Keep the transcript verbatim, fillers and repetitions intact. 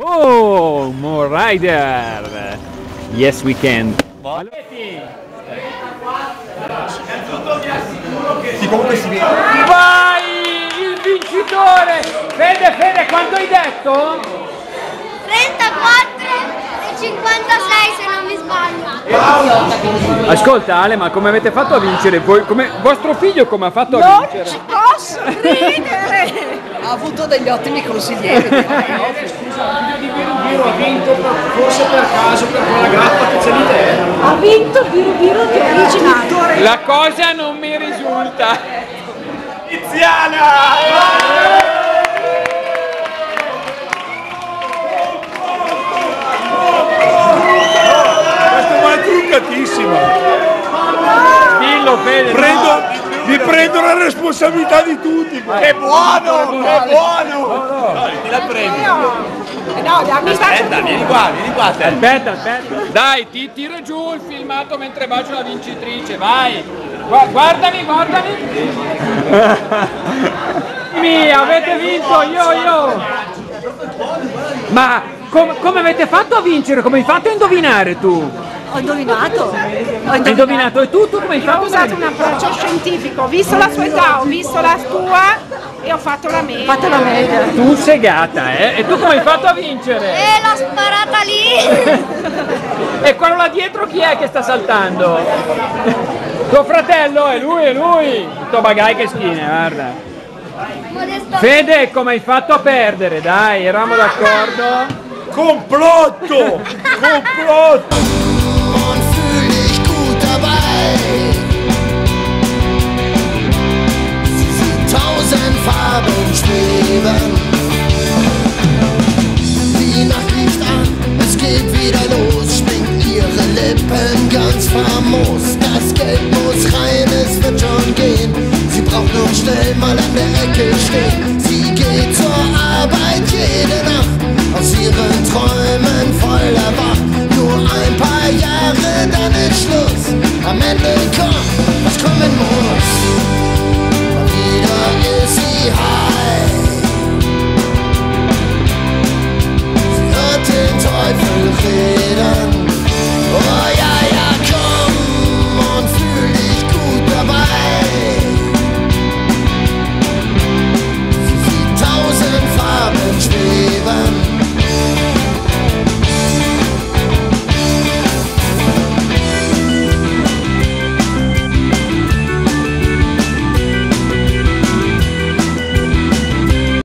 Oh, more rider! Yes, we can. Sì, comunque si vede. Vai, il vincitore! Fede, Fede, quanto hai detto? trentaquattro e cinquantasei se non mi sbaglio. Ascolta Ale, ma come avete fatto a vincere voi? Come, vostro figlio come ha fatto a Non vincere? ci posso ridere! Ha avuto degli ottimi consiglieri. Scusa, il figlio di Biru Biru ha vinto per, forse per caso per quella grappa che c'è di te. Ha vinto Biru Biru che è originato. La cosa non mi risulta. Tiziana! Dillo Fede, Prendo, no. mi prendo la responsabilità di tutti. Che buono, che buono. Ti la premio. No, dammi Aspetta, vieni qua, vieni qua te. Aspetta, aspetta. Dai, ti tiro giù il filmato mentre bacio la vincitrice, vai. Gua- guardami, guardami. Mi avete vinto, io, io. Ma com- come avete fatto a vincere? Come hai fatto a indovinare tu? Ho indovinato. Ho Hai indovinato e tu? Tu come hai Io ho fatto? usato un approccio scientifico, ho visto la sua età, ho visto la tua e ho fatto la media. Ho fatto la media. Tu sei gata, eh? E tu come hai fatto a vincere? E l'ho sparata lì. E quello là dietro chi è che sta saltando? Tuo fratello, è lui, è lui! Tutto bagai che schine, guarda. Modesto. Fede, come hai fatto a perdere? Dai, eravamo d'accordo? Complotto! Complotto! Und fühl dich gut dabei. Sie sieht tausend Farben schweben. Die Nacht liegt an, es geht wieder los. Schminkt ihre Lippen ganz famos. Das Geld muss rein, es wird schon gehen. Sie braucht nur schnell mal an der Ecke stehen. Sie geht zur Arbeit jede Nacht, aus ihren Träumen voll erwacht. Nur ein paar Jahre, dann ist Schluss. Am Ende kommt, was kommen muss.